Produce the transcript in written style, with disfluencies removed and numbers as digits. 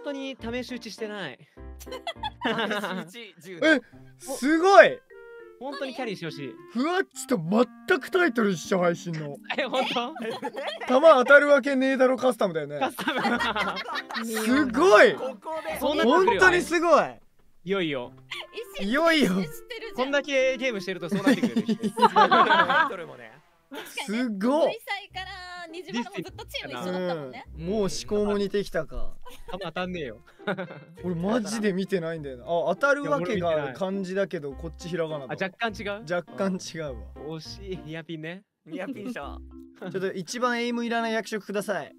当に試し打ちしてない。 試し打ち10 え、すごい。 本当にキャリーしてほしい。 ふわっちと全くタイトル一緒、配信の。 本当？ 弾当たるわけねえだろカスタムだよね。 カスタム。 すごい。 ここでそんな本当にすごい。 いよいよ。 いよいよ。 こんだけゲームしてるとそうなってくる。 タイトルもね。 すごい。 V 歳からニジマルもずっとチーム一緒だったもんね。 もう思考も似てきたか。 弾当たんねえよ。 俺マジで見てないんだよな。あ、当たるわけが漢字だけどこっちひらがなだ。 若干違う。 若干違うわ。 惜しい。ニアピンね。 ニアピン賞。 ちょっと一番エイムいらない役職ください。